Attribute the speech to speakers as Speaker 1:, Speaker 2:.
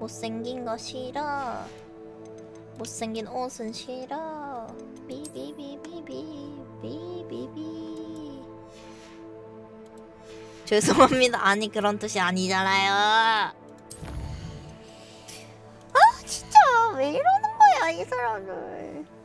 Speaker 1: 못생긴 거 싫어. 못생긴 옷은 싫어. 비비비비비. 죄송합니다. 아니 그런 뜻이 아니잖아요. 아 진짜 왜 이러는 거야 이 사람들.